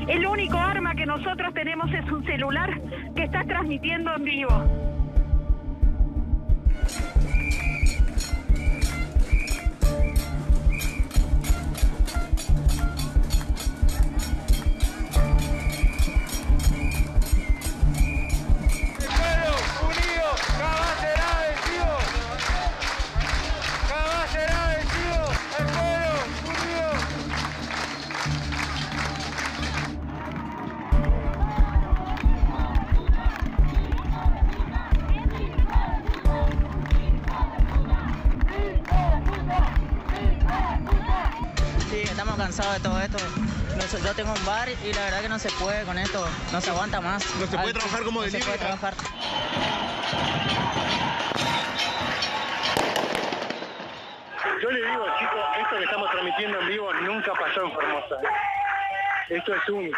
El único arma que nosotros tenemos es un celular que está transmitiendo en vivo. Estamos cansados de todo esto. Yo tengo un bar y la verdad que no se puede con esto, no se aguanta más. No se puede trabajar como delivery. No se puede trabajar. Yo le digo, chicos, esto que estamos transmitiendo en vivo nunca pasó en Formosa. Esto es único.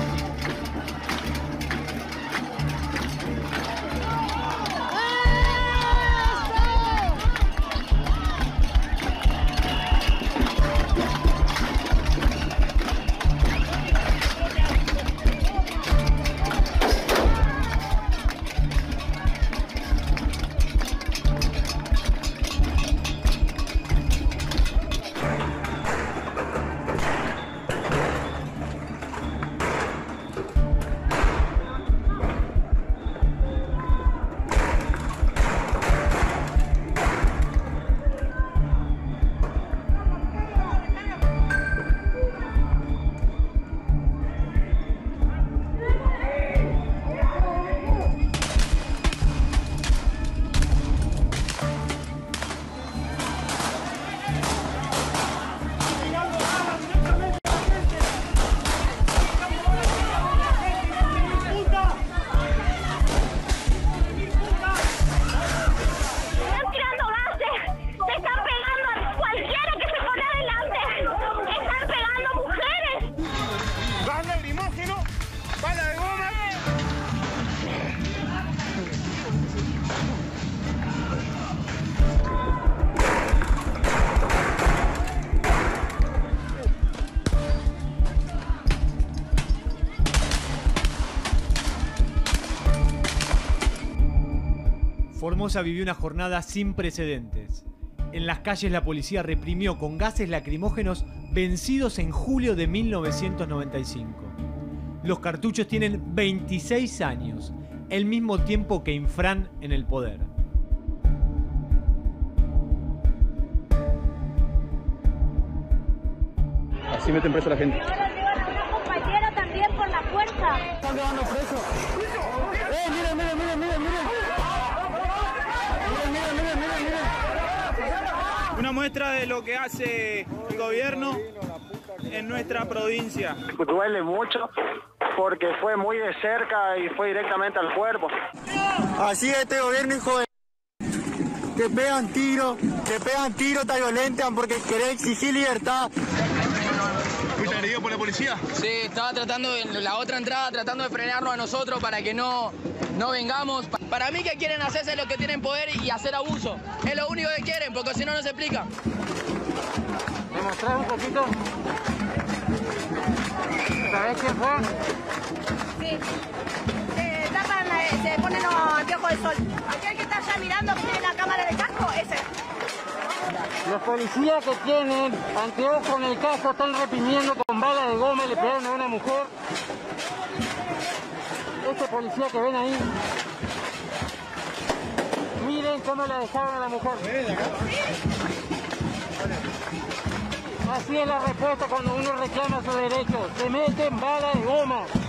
Formosa vivió una jornada sin precedentes. En las calles la policía reprimió con gases lacrimógenos vencidos en julio de 1995. Los cartuchos tienen 26 años, el mismo tiempo que Infran en el poder. Así meten preso a la gente. Van a llevar a una compañera también por la fuerza. Están llevando preso. Miren, miren, miren, miren, miren. Una muestra de lo que hace el gobierno en nuestra provincia. Duele mucho porque fue muy de cerca y fue directamente al cuerpo. Así es este gobierno, hijo de... que pegan tiros, te violentan porque querés exigir libertad. ¿Fuiste agredido por la policía? Sí, estaba tratando, en la otra entrada, tratando de frenarnos a nosotros para que no vengamos. Para mí que quieren hacerse lo que tienen poder y hacer abuso. Es lo único que quieren, porque si no, no se explica. ¿Me mostrás un poquito? ¿Sabés quién fue? Sí. Se ponen los anteojos de sol. Aquel que está allá mirando que tiene la cámara de casco, ese. Los policías que tienen anteojos en el casco están reprimiendo con balas de goma y le pegaron a una mujer. Este policía que ven ahí, miren cómo la dejaron a la mujer. Así es la respuesta cuando uno reclama sus derechos. Se meten balas de goma.